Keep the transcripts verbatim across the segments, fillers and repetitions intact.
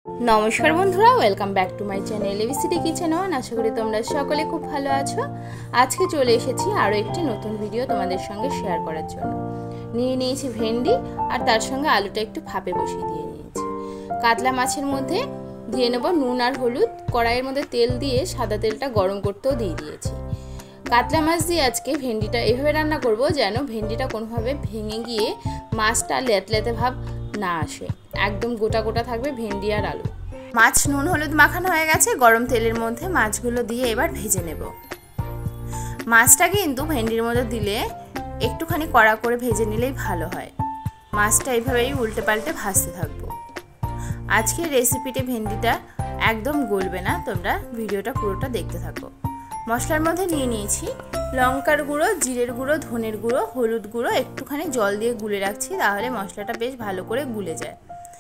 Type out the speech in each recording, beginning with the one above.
नमस्कार बंधुरा welcome back to my channel A B C D kitchen one. आशा करी तोमरा सकले खूब भालो आछो। आज के चले एसेछि आरो एकटी नतुन भिडियो तोमादेर संगे शेयर करार जोन्नो। निये नियेछि भेंडी और तार संगे आलुटा एकटु भापे बसिए दिये नियेछि। कातला माछेर मध्ये दिये नेब नुन और हलुद। कड़ाइयेर मध्ये तेल दिये सादा तेलटा गरम करतेও दिये दियेछि। कातला माछ दिये आजके भेंडिटा एइभाবে रान्ना करब जेन भेंडिटा कोनोभाবে भेंगे गिये माछटा लेतलेते भाब ना आसे, एकदम गोटा गोटा थाकबे भेंडी और आलू। माछ नुन हलुद माखानो हये गेछे, गरम तेलेर मध्ये माछगुलो दिये एबार भेजे नेब। माछटा किन्तु भेंडिर मध्ये दिले एकटुखानि कड़ा करे भेजे निलेई भालो हय। माछटा एइभाবেই उल्टे पाल्टे भाजते थाकबो। आजकेर रेसिपिटे भेंडिटा एकदम गलबे ना, तोमरा भिडियोटा पुरोटा देखते थाको। मशलार मধ্যে নিয়ে নিয়েছি লঙ্কার গুঁড়ো, জিরের গুঁড়ো, ধনের গুঁড়ো, হলুদ গুঁড়ো, একটুখানি জল দিয়ে গুলে রাখছি, তাহলে মশলাটা বেশ ভালো করে গুলে যায়।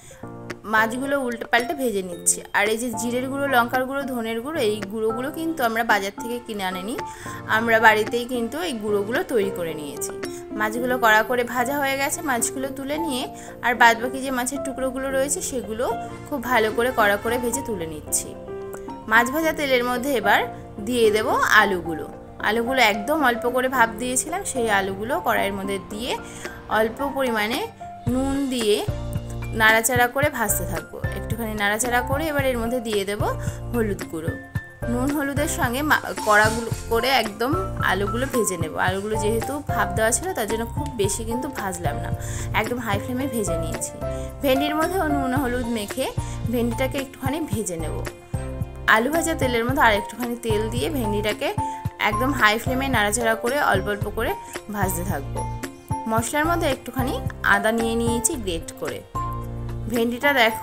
মাছগুলো উল্টে পাল্টে ভেজে নিচ্ছি। আর এই যে জিরের গুঁড়ো, লঙ্কার গুঁড়ো, ধনের গুঁড়ো, এই গুঁড়োগুলো কিন্তু আমরা বাজার থেকে কিনে আনিনি, আমরা বাড়িতেই কিন্তু এই গুঁড়োগুলো তৈরি করে নিয়েছি। মাছগুলো কড়া করে ভাজা হয়ে গেছে, মাছগুলো তুলে নিয়ে আর বাদবাকি যে মাছের টুকরোগুলো রয়েছে সেগুলো খুব ভালো করে কড়া করে ভেজে তুলে নিচ্ছি। মাছ ভাজা তেলের মধ্যে এবার দিয়ে দেব আলুগুলো। আলুগুলো একদম অল্প করে ভাপ দিয়েছিলাম, সেই আলুগুলো কড়াইয়ের মধ্যে দিয়ে অল্প পরিমাণে নুন দিয়ে নাড়াচাড়া করে ভাজতে থাকবো। একটুখানি নাড়াচাড়া করে এবার এর মধ্যে দিয়ে দেব হলুদ গুঁড়ো। নুন হলুদের সঙ্গে কড়াগুলো করে একদম আলুগুলো ভেজে নেব। আলুগুলো যেহেতু ভাপ দেওয়া ছিল তার জন্য খুব বেশি কিন্তু ভাজলাম না, একদম হাই ফ্লেমে ভেজে নিয়েছি। ভেন্ডির মধ্যেও নুন হলুদ মেখে ভেন্ডিটাকে একটুখানি ভেজে নেব। আলু ভাজা তেলের মধ্যে আর একটুখানি তেল দিয়ে ভেন্ডিটাকে একদম হাই ফ্লেমে নাড়াচাড়া করে অল্প অল্প করে ভাজতে থাকবো। মশলার মধ্যে একটুখানি আদা নিয়ে নিয়েছি গ্রেট করে। ভেন্ডিটা দেখো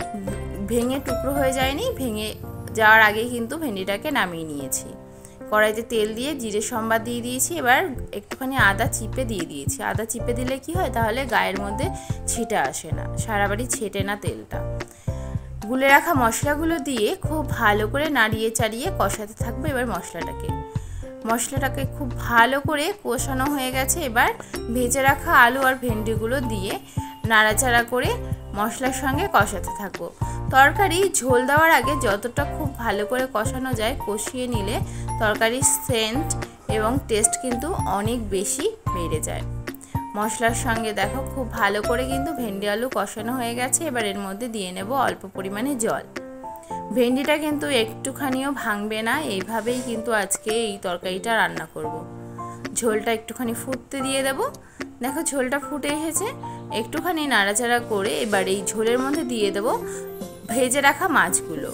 ভেঙে টুকরো হয়ে যায়নি, ভেঙে যাওয়ার আগেই কিন্তু ভেন্ডিটাকে নামিয়ে নিয়েছি। কড়াইতে তেল দিয়ে জিরে সম্বাদ দিয়ে দিয়েছি, এবার একটুখানি আদা চিপে দিয়ে দিয়েছি। আদা চিপে দিলে কি হয়, তাহলে গায়ের মধ্যে ছিটা আসে না, সারা বাড়ি ছেটে না তেলটা। গুলে রাখা মশলাগুলো দিয়ে খুব ভালো করে নাড়িয়ে চাড়িয়ে কষাতে থাকবো। এবার মশলাটাকে মশলাটাকে খুব ভালো করে কষানো হয়ে গেছে। এবার ভেজে রাখা আলু আর ভেন্ডিগুলো দিয়ে নাড়াচাড়া করে মশলার সঙ্গে কষাতে থাকবো। তরকারি ঝোল দেওয়ার আগে যতটা খুব ভালো করে কষানো যায় কষিয়ে নিলে তরকারির সেন্ট এবং টেস্ট কিন্তু অনেক বেশি বেড়ে যায়। মশলার সঙ্গে দেখো খুব ভালো করে কিন্তু ভেন্ডি আলু কষানো হয়ে গেছে। এবার এর মধ্যে দিয়ে নেব অল্প পরিমাণে জল। ভেন্ডিটা কিন্তু একটুখানিও ভাঙবে না, এইভাবেই কিন্তু আজকে এই তরকারিটা রান্না করব। ঝোলটা একটুখানি ফুটতে দিয়ে দেব। দেখো ঝোলটা ফুটে এসেছে, একটুখানি নাড়াচাড়া করে এবার এই ঝোলের মধ্যে দিয়ে দেব ভেজে রাখা মাছগুলো।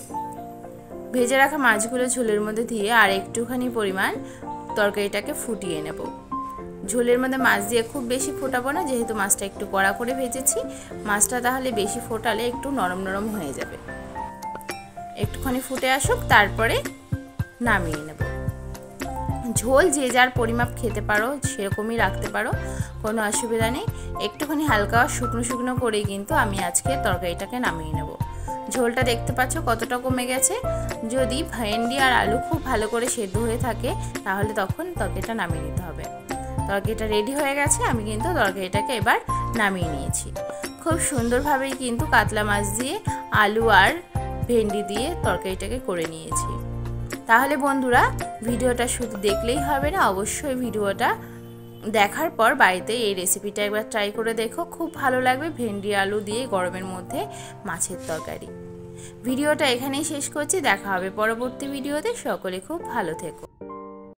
ভেজে রাখা মাছগুলো ঝোলের মধ্যে দিয়ে আর একটুখানি পরিমাণ তরকারিটাকে ফুটিয়ে নেব। ঝোলের মধ্যে মাছ দিয়ে খুব বেশি ফোটাবো না, যেহেতু মাছটা একটু কড়া করে ভেজেছি। মাছটা তাহলে বেশি ফোটালে একটু নরম নরম হয়ে যাবে। একটুখানি ফুটে আসুক, তারপরে নামিয়ে নেব। ঝোল যে যার পরিমাপ খেতে পারো সেরকমই রাখতে পারো, কোনো অসুবিধা নেই। একটুখানি হালকা শুকনো শুকনো করেই কিন্তু আমি আজকে তরকারিটাকে নামিয়ে নেব। ঝোলটা দেখতে পাচ্ছ কতটা কমে গেছে। যদি ভেন্ডি আর আলু খুব ভালো করে সেদ্ধ হয়ে থাকে তাহলে তখন তরকারিটা নামিয়ে নিতে হবে। তরকারিটা রেডি হয়ে গেছে, আমি কিন্তু তরকারিটাকে এবার নামিয়ে নিয়েছি। খুব সুন্দরভাবেই কিন্তু কাতলা মাছ দিয়ে আলু আর ভেন্ডি দিয়ে তরকারিটাকে করে নিয়েছি। তাহলে বন্ধুরা ভিডিওটা শুধু দেখলেই হবে না, অবশ্যই ভিডিওটা দেখার পর বাড়িতে এই রেসিপিটা একবার ট্রাই করে দেখো, খুব ভালো লাগবে। ভেন্ডি আলু দিয়ে গরমের মধ্যে মাছের তরকারি। ভিডিওটা এখানেই শেষ করছি, দেখা হবে পরবর্তী ভিডিওতে। সকলে খুব ভালো থেকো।